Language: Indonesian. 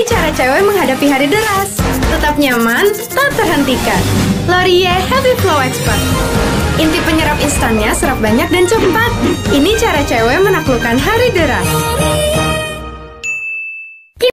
cara cewek menghadapi hari deras. Tetap nyaman, tak terhentikan. Laurier Heavy Flow Expert. Inti penyerap instannya serap banyak dan cepat. Ini cara cewek menaklukkan hari deras.